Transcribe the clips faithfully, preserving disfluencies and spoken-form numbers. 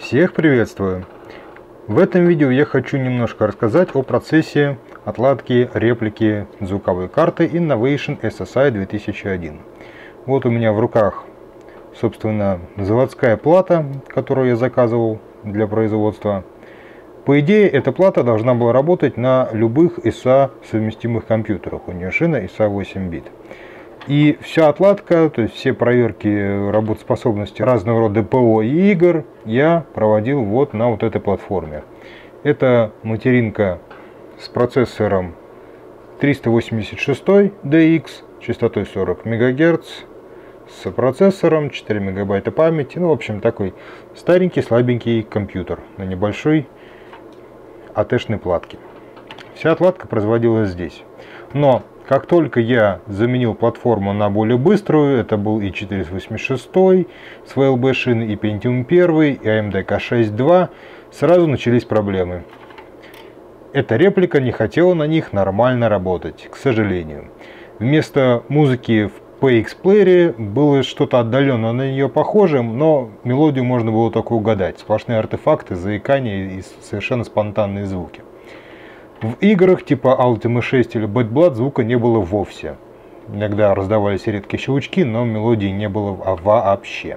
Всех приветствую! В этом видео я хочу немножко рассказать о процессе отладки реплики звуковой карты Innovation эс эс ай две тысячи один. Вот у меня в руках, собственно, заводская плата, которую я заказывал для производства. По идее, эта плата должна была работать на любых ай эс эй совместимых компьютерах. У нее шина ай эс эй восемь бит. И вся отладка, то есть все проверки работоспособности разного рода ПО и игр я проводил вот на вот этой платформе. Это материнка с процессором триста восемьдесят шесть ди икс, частотой сорок мегагерц, с процессором четыре мегабайта памяти. Ну, в общем, такой старенький, слабенький компьютер на небольшой АТ-шной платке. Вся отладка производилась здесь. Но как только я заменил платформу на более быструю, это был и четыреста восемьдесят шесть с ви эл би шиной, и Pentium один, и эй эм ди К шесть два, сразу начались проблемы. Эта реплика не хотела на них нормально работать, к сожалению. Вместо музыки в пи икс плеере было что-то отдаленно на нее похожим, но мелодию можно было только угадать. Сплошные артефакты, заикания и совершенно спонтанные звуки. В играх типа Ultima шесть или Bad Blood звука не было вовсе. Иногда раздавались редкие щелчки, но мелодии не было вообще.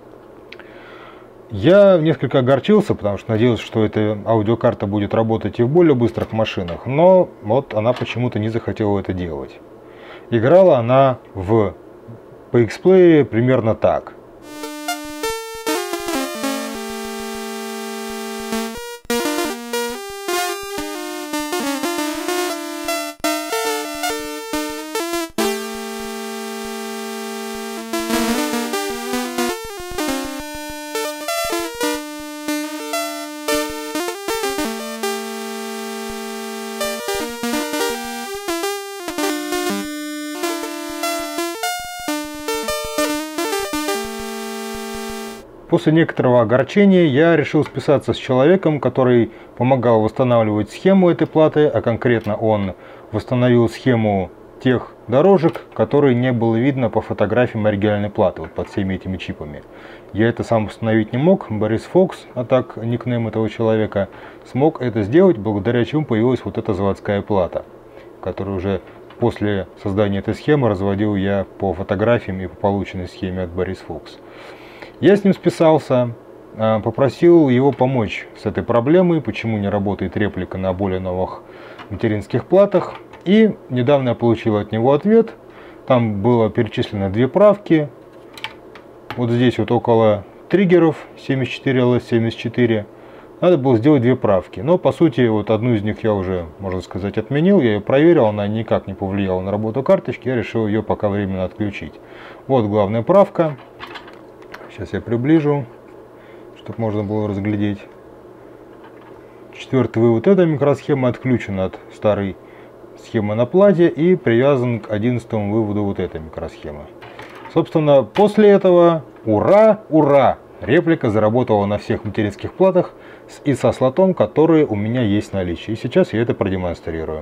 Я несколько огорчился, потому что надеялся, что эта аудиокарта будет работать и в более быстрых машинах, но вот она почему-то не захотела это делать. Играла она в пи икс плеере примерно так. После некоторого огорчения я решил списаться с человеком, который помогал восстанавливать схему этой платы, а конкретно он восстановил схему тех дорожек, которые не было видно по фотографиям оригинальной платы, вот под всеми этими чипами. Я это сам установить не мог, Борис Фокс, а так никнейм этого человека, смог это сделать, благодаря чему появилась вот эта заводская плата, которую уже после создания этой схемы разводил я по фотографиям и по полученной схеме от Борис Фокс. Я с ним списался, попросил его помочь с этой проблемой, почему не работает реплика на более новых материнских платах. И недавно я получил от него ответ. Там было перечислено две правки. Вот здесь вот около триггеров семьдесят четыре эл эс семьдесят четыре. Надо было сделать две правки. Но по сути вот одну из них я уже, можно сказать, отменил. Я ее проверил, она никак не повлияла на работу карточки. Я решил ее пока временно отключить. Вот главная правка. Сейчас я приближу, чтобы можно было разглядеть. Четвертый вывод. Эта микросхема отключена от старой схемы на плате и привязан к одиннадцатому выводу вот этой микросхемы. Собственно, после этого, ура, ура, реплика заработала на всех материнских платах и со слотом, которые у меня есть в наличии. И сейчас я это продемонстрирую.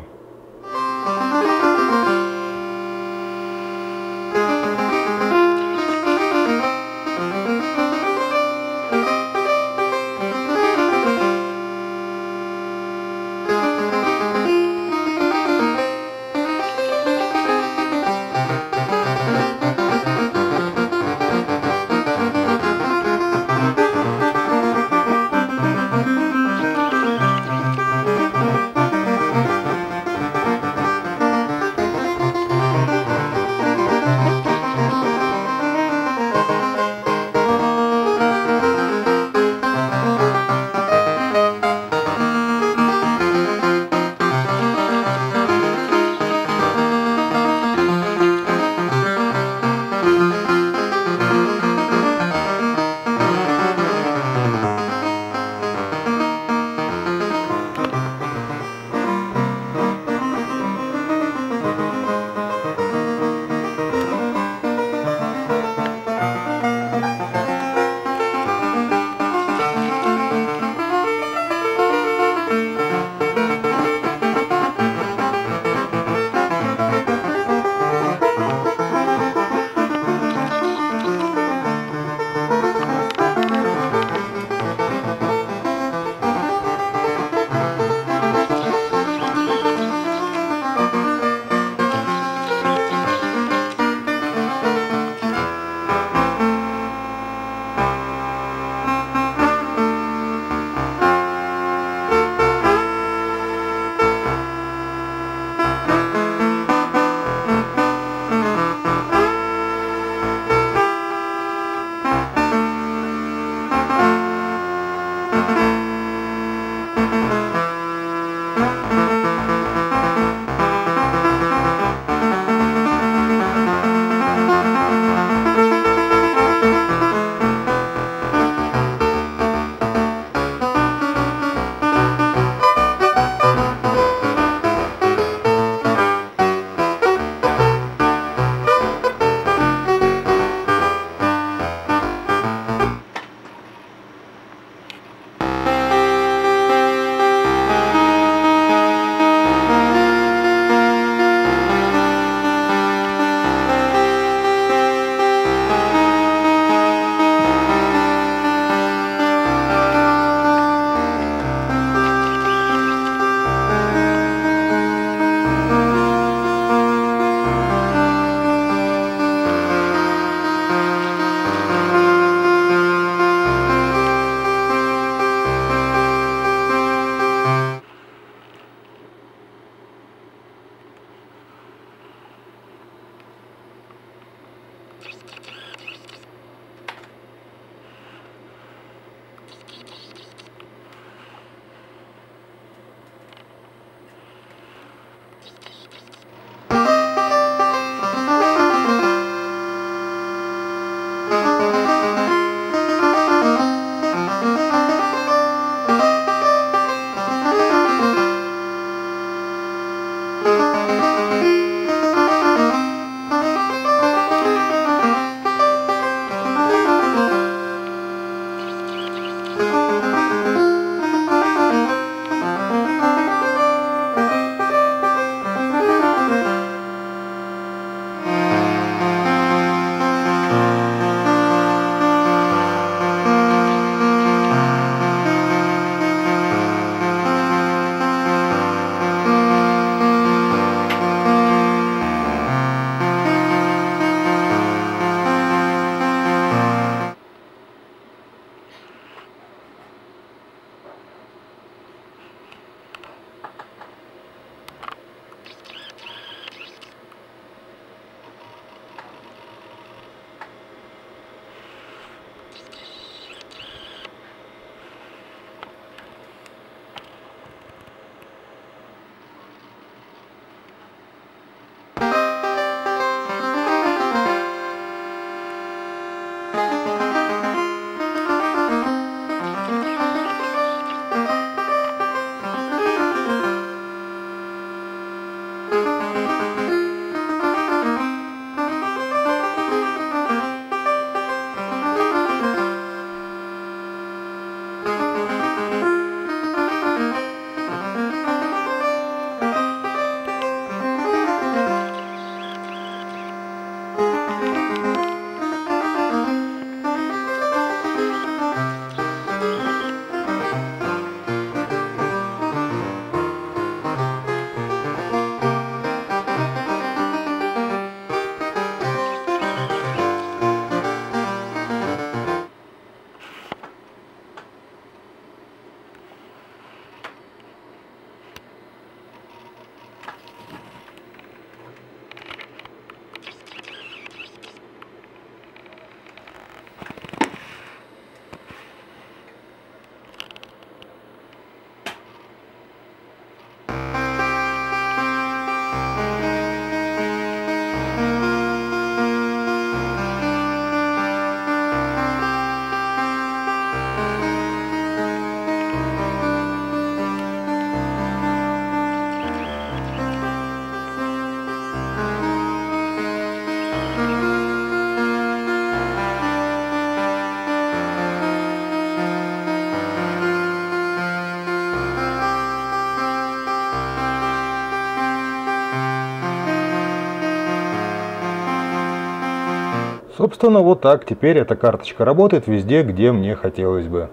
Собственно, вот так теперь эта карточка работает везде, где мне хотелось бы.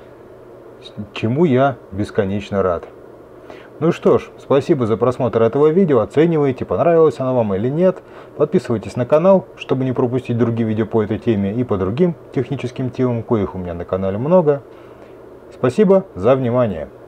Чему я бесконечно рад. Ну что ж, спасибо за просмотр этого видео, оценивайте, понравилось оно вам или нет. Подписывайтесь на канал, чтобы не пропустить другие видео по этой теме и по другим техническим темам, коих у меня на канале много. Спасибо за внимание.